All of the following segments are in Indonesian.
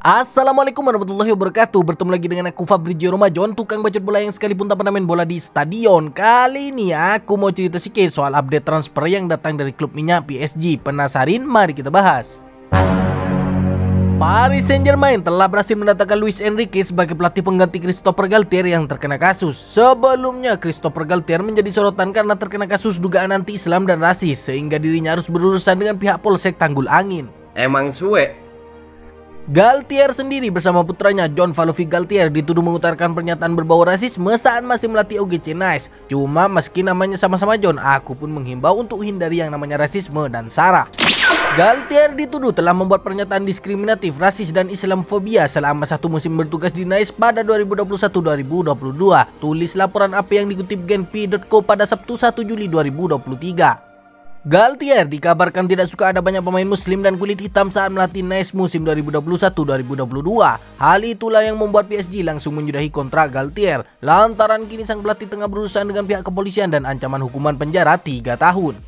Assalamualaikum warahmatullahi wabarakatuh. Bertemu lagi dengan aku Fabrizio Romajon, tukang bacot bola yang sekalipun tak pernah main bola di stadion. Kali ini aku mau cerita sedikit soal update transfer yang datang dari klub minyak PSG. Penasaran? Mari kita bahas. Paris Saint-Germain telah berhasil mendatangkan Luis Enrique sebagai pelatih pengganti Christopher Galtier yang terkena kasus. Sebelumnya, Christopher Galtier menjadi sorotan karena terkena kasus dugaan anti-Islam dan rasis, sehingga dirinya harus berurusan dengan pihak Polsek Tanggul Angin. Emang suwe. Galtier sendiri bersama putranya John Valovic Galtier dituduh mengutarakan pernyataan berbau rasisme saat masih melatih OGC Nice. Cuma meski namanya sama-sama John, aku pun menghimbau untuk hindari yang namanya rasisme dan sara. Galtier dituduh telah membuat pernyataan diskriminatif, rasis dan Islamofobia selama satu musim bertugas di Nice pada 2021-2022. Tulis laporan apa yang dikutip Genpi.co pada Sabtu 1 Juli 2023. Galtier dikabarkan tidak suka ada banyak pemain muslim dan kulit hitam saat melatih Nice musim 2021-2022. Hal itulah yang membuat PSG langsung menyudahi kontrak Galtier, lantaran kini sang pelatih tengah berurusan dengan pihak kepolisian dan ancaman hukuman penjara 3 tahun.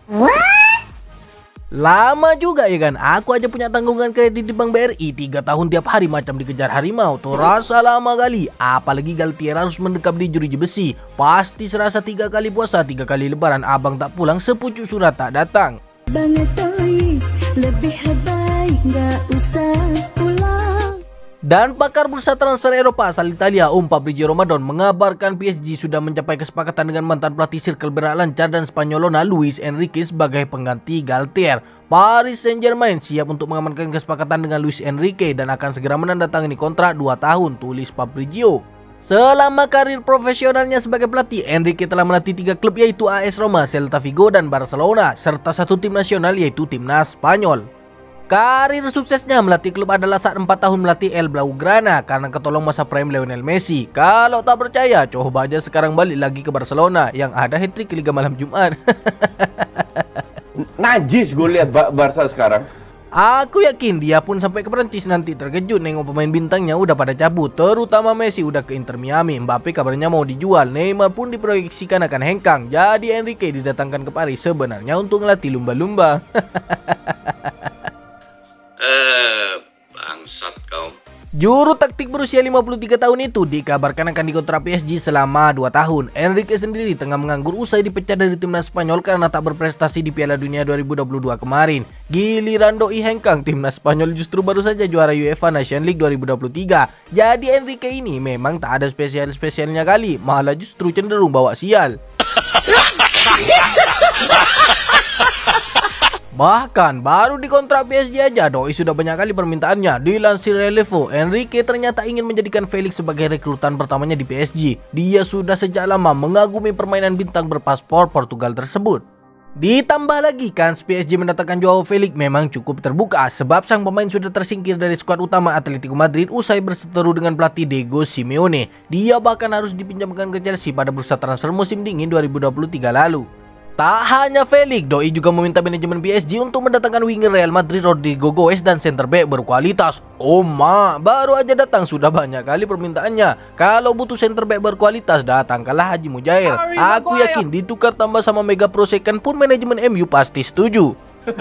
Lama juga ya kan, aku aja punya tanggungan kredit di Bank BRI 3 tahun tiap hari macam dikejar harimau. Terasa lama kali, apalagi Galtier harus mendekap di jeruji besi. Pasti serasa 3 kali puasa, 3 kali lebaran abang tak pulang, sepucuk surat tak datang. Lebih baik nggak usah pulang. Dan pakar bursa transfer Eropa asal Italia Fabrizio Romajon mengabarkan PSG sudah mencapai kesepakatan dengan mantan pelatih Circle Berak Lancar dan Spanyolona Luis Enrique sebagai pengganti Galtier. Paris Saint-Germain siap untuk mengamankan kesepakatan dengan Luis Enrique dan akan segera menandatangani kontrak 2 tahun, tulis Fabrizio. Selama karir profesionalnya sebagai pelatih, Enrique telah melatih 3 klub yaitu AS Roma, Celta Vigo, dan Barcelona, serta 1 tim nasional yaitu Timnas Spanyol. Karir suksesnya melatih klub adalah saat 4 tahun melatih El Blaugrana karena ketolong masa prime Lionel Messi. Kalau tak percaya, coba aja sekarang balik lagi ke Barcelona yang ada hat-trick Liga Malam Jumat. Najis gue lihat Barca sekarang. Aku yakin dia pun sampai ke Perancis nanti terkejut nengok pemain bintangnya udah pada cabut, terutama Messi udah ke Inter Miami, Mbappe kabarnya mau dijual, Neymar pun diproyeksikan akan hengkang. Jadi Enrique didatangkan ke Paris sebenarnya untuk ngelatih lumba-lumba. Bangsat kau. Juru taktik berusia 53 tahun itu dikabarkan akan dikontrak PSG selama 2 tahun. Enrique sendiri tengah menganggur usai dipecat dari timnas Spanyol karena tak berprestasi di Piala Dunia 2022 kemarin. Giliran doi hengkang, timnas Spanyol justru baru saja juara UEFA Nations League 2023. Jadi Enrique ini memang tak ada spesial-spesialnya kali, malah justru cenderung bawa sial. Bahkan baru dikontrak PSG aja doi sudah banyak kali permintaannya. Dilansir Relevo, Enrique ternyata ingin menjadikan Felix sebagai rekrutan pertamanya di PSG. Dia sudah sejak lama mengagumi permainan bintang berpaspor Portugal tersebut. Ditambah lagi kan PSG mendatangkan Joao Felix memang cukup terbuka sebab sang pemain sudah tersingkir dari skuad utama Atletico Madrid usai berseteru dengan pelatih Diego Simeone. Dia bahkan harus dipinjamkan ke Chelsea pada bursa transfer musim dingin 2023 lalu. Tak hanya Felix, doi juga meminta manajemen PSG untuk mendatangkan winger Real Madrid Rodrigo Goes dan center back berkualitas. Baru aja datang sudah banyak kali permintaannya. Kalau butuh center back berkualitas, datangkanlah Haji Mujair. Aku yakin ditukar tambah sama Mega Pro Second pun manajemen MU pasti setuju.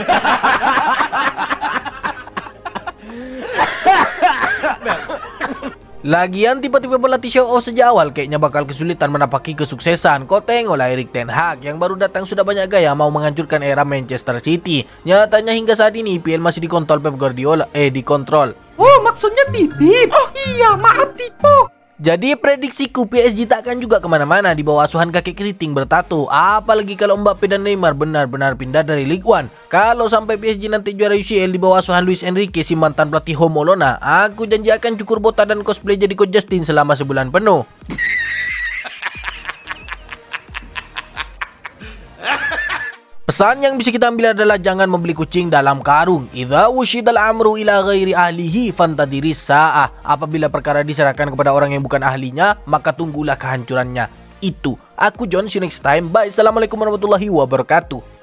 Lagian tiba-tiba pelatih show off sejak awal kayaknya bakal kesulitan menapaki kesuksesan. Kau tengoklah Erik ten Hag yang baru datang sudah banyak gaya mau menghancurkan era Manchester City. Nyatanya hingga saat ini IPL masih dikontrol Pep Guardiola, dikontrol. Oh, maksudnya titip. Oh iya, maaf tipu. Jadi prediksiku PSG tak akan juga kemana-mana di bawah asuhan kakek keriting bertato. Apalagi kalau Mbappe dan Neymar benar-benar pindah dari Ligue 1. Kalau sampai PSG nanti juara UCL di bawah asuhan Luis Enrique si mantan pelatih Homolona, aku janji akan cukur botak dan cosplay jadi Coach Justin selama sebulan penuh. Pesan yang bisa kita ambil adalah jangan membeli kucing dalam karung. Idza wushidal amru ila ghairi ahlihi fantadiris sa'ah. Apabila perkara diserahkan kepada orang yang bukan ahlinya, maka tunggulah kehancurannya. Itu. Aku John, see you next time. Bye. Assalamualaikum warahmatullahi wabarakatuh.